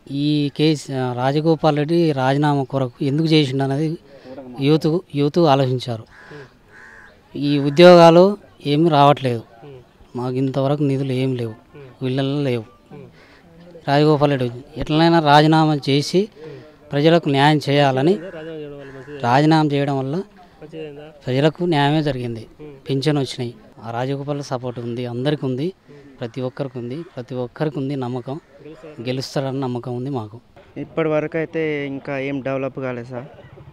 ఈ కేసు రాజగోపాల్ రెడ్డి రాజీనామా కొరకు ఎందుకు చేసిండు అనేది యూత్ ఆలోచించారు. ఈ ఉద్యోగాలు ఏమి రావట్లేదు, మాకు ఇంతవరకు నిధులు ఏం లేవు, వీళ్ళల్లో లేవు. రాజగోపాల్ రెడ్డి ఎట్లనైనా రాజీనామా చేసి ప్రజలకు న్యాయం చేయాలని రాజీనామా చేయడం వల్ల ప్రజలకు న్యాయమే జరిగింది. పింఛన్ వచ్చినాయి. ఆ రాజగోపాల్ సపోర్ట్ ఉంది, అందరికీ ఉంది, ప్రతి ఒక్కరికి ఉంది నమ్మకం. గెలుస్తారని నమ్మకం ఉంది మాకు. ఇప్పటి వరకు అయితే ఇంకా ఏం డెవలప్ కాలేదు సార్.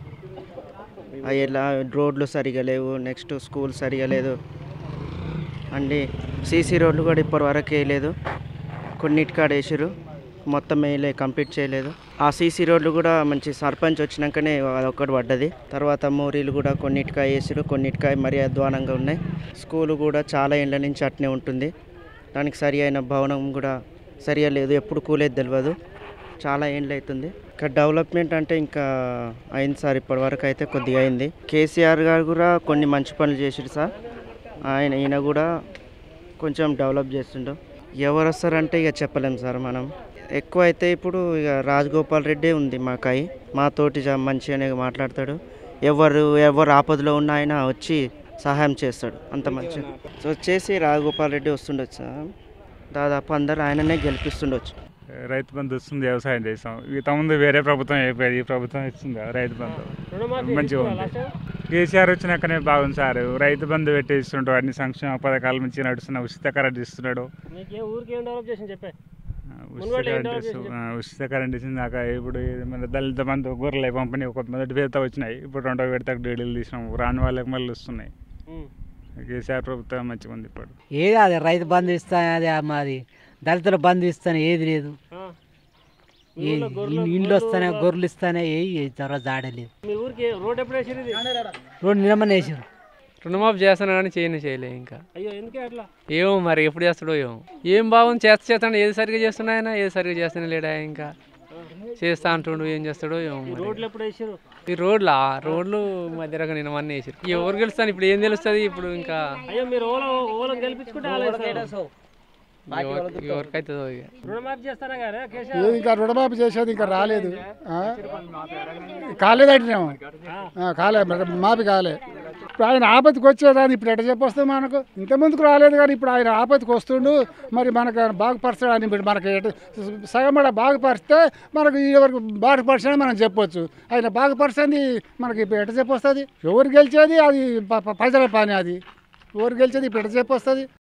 ఇలా రోడ్లు సరిగా లేవు, నెక్స్ట్ స్కూల్ సరిగా లేదు అండి. సీసీ రోడ్లు కూడా ఇప్పటి వరకు వేయలేదు, కొన్నిటికాడ వేసారు, మొత్తం వేయలే, కంప్లీట్ చేయలేదు. ఆ సీసీ రోడ్లు కూడా మంచి సర్పంచ్ వచ్చినాకనే అదొక్కటి పడ్డది. తర్వాత మోరీలు కూడా కొన్నిటికాయ వేసారు, కొన్నిటికాయ మరీ అధ్వానంగా ఉన్నాయి. స్కూలు కూడా చాలా ఏళ్ళ నుంచి అట్నే ఉంటుంది, దానికి సరి అయిన భవనం కూడా సరిగా లేదు, ఎప్పుడు కూలేది తెలియదు, చాలా ఏళ్ళు అవుతుంది. ఇంకా డెవలప్మెంట్ అంటే ఇంకా అయింది సార్, ఇప్పటి వరకు అయితే కొద్దిగా అయింది. కేసీఆర్ గారు కూడా కొన్ని మంచి పనులు చేసారు సార్. ఈయన కూడా కొంచెం డెవలప్ చేస్తుండు. ఎవరు వస్తారంటే ఇక చెప్పలేము సార్ మనం. ఎక్కువ అయితే ఇప్పుడు ఇక రాజగోపాల్ రెడ్డి ఉంది మాకై, మాతోటి మంచిగానే మాట్లాడతాడు. ఎవరు ఆపదలో ఉన్న ఆయన వచ్చి సహాయం చేస్తాడు, అంత మంచిగా. సో వచ్చేసి రాజగోపాల్ రెడ్డి వస్తుండొచ్చు సార్, దాదాపు అందరూ ఆయననే గెలిపిస్తుండొచ్చు. రైతు బంధు వస్తుంది, వ్యవసాయం చేస్తాం. ఇంతకుముందు వేరే ప్రభుత్వం అయిపోయేది, ఈ ప్రభుత్వం ఇస్తుంది రైతు బంధు, మంచిగా ఉంది. కేసీఆర్ వచ్చినాకనే బాగుంది సార్. రైతు బంధు పెట్టి ఇస్తుంటాడు, అన్ని సంక్షేమ పథకాలు మంచిగా నడుస్తున్నాయి. ఉచిత కరెంట్ ఇస్తున్నాడు, ఉచిత కరెంట్ ఇచ్చింది. దాకా ఇప్పుడు మన దళిత బంధు గొర్రెలు పంపిణీ ఒక మొదటి విడత వచ్చినాయి, ఇప్పుడు రెండో విడతకు డీడీలు తీసినాం, రాని వాళ్ళకి మళ్ళీ వస్తున్నాయి. కేసీఆర్ ప్రభుత్వం మంచిగా ఉంది. ఇప్పుడు ఏది అది రైతు బంధు ఇస్తాను, అది మాది దళితుల బంధు ఇస్తాను, ఏది లేదు. ఇండ్లు వస్తానే, గొర్రెలు ఇస్తానే, ఏ తర్వాత జాడలేదు. రోడ్డు నిలమని వేసారు. రుణమాఫీ చేస్తాను కానీ చేయలే ఇంకా. ఏమో మరి ఎప్పుడు చేస్తాడో ఏమో. ఏం బాగుంది చేస్తాడు, ఏది సరిగ్గా చేస్తున్నా ఆయన, ఏది సరిగ్గా చేస్తూనే లేడా, ఇంకా చేస్తా అంటుండు, ఏం చేస్తాడో ఏమో. ఈ రోడ్లు మధ్య రకం నిన్నమన్నీ వేసారు. ఎవరు గెలుస్తాను ఇప్పుడు ఏం తెలుస్తుంది ఇప్పుడు, ఇంకా ఎవరికైతే ఇంకా రుణమాఫీ చేసేది ఇంకా రాలేదు, కాలేదంటున్నాము, మాఫీ కాలే. ఇప్పుడు ఆయన ఆపత్తికి వచ్చేదాన్ని ఇప్పుడు ఎట్లా చెప్పొస్తాం మనకు. ఇంతకుముందుకు రాలేదు కానీ ఇప్పుడు ఆయన ఆపత్తికి వస్తుండు, మరి మనకు బాగుపరచడానికి ఇప్పుడు మనకి సగం కూడా బాగుపరిస్తే మనకు ఎవరికి బాగుపరిచాడని మనం చెప్పొచ్చు. ఆయన బాగుపరిచింది మనకి ఇప్పుడు ఎట్లా చెప్పొస్తుంది. ఎవరు గెలిచేది అది ప్రజల పని, అది ఎవరు గెలిచేది ఇప్పుడు ఎట్లా చెప్పొస్తుంది.